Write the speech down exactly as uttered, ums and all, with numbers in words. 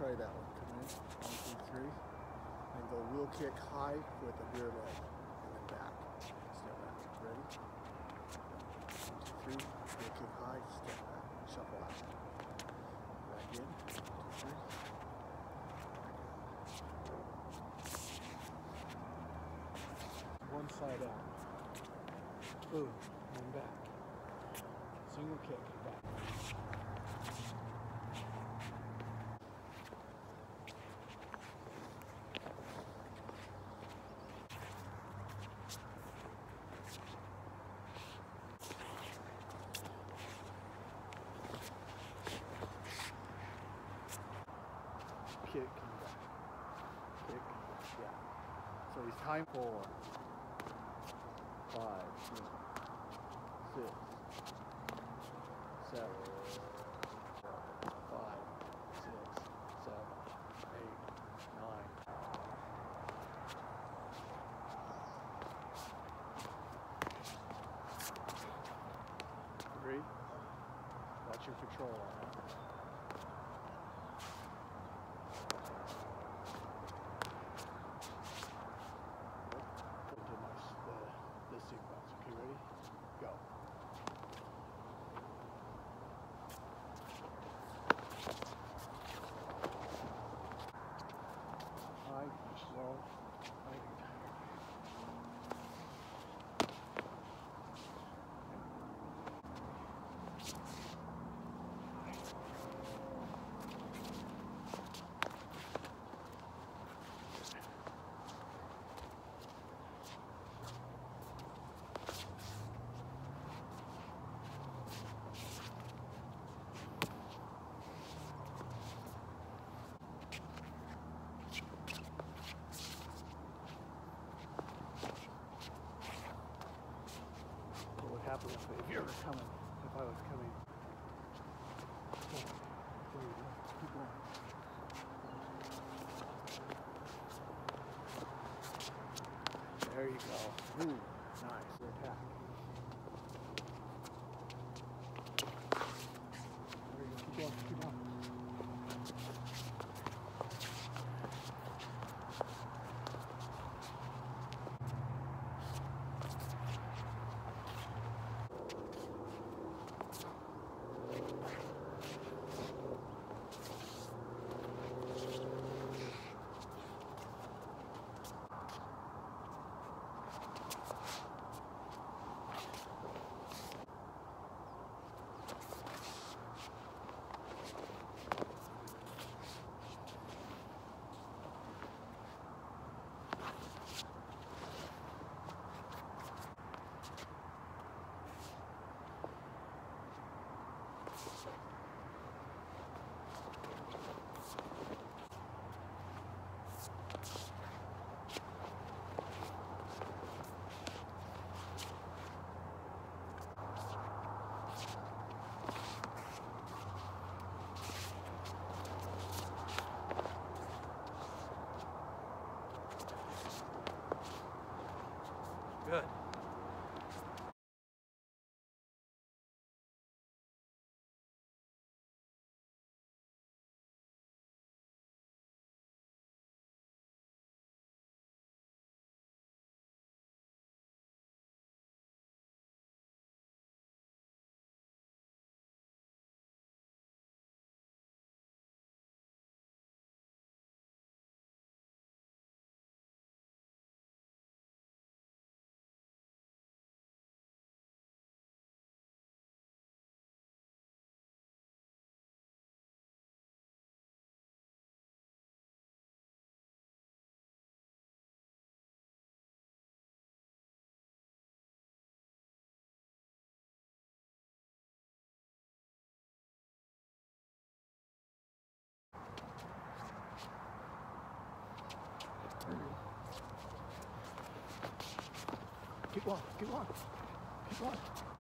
try that one. Come in, one, two, three. And go wheel kick high with a rear leg. And then back. Step back. Ready? One, two, three. Wheel kick high, step back. Shuffle out. Back in. Two, three. One side out. Boom. And back. Single kick. Back. Kick and back. Kick and back. Yeah. So he's time four, five, six, seven, five, six, seven, eight, nine. Three. Watch your control on that. Sequence. Okay, ready? Go. High, slow, high. Happen if, if you're ever coming, if I was coming. There you go. Keep going. There you go. Ooh, nice. Attack. There you go. Keep going. Keep going. Good. Keep going, keep going, keep going.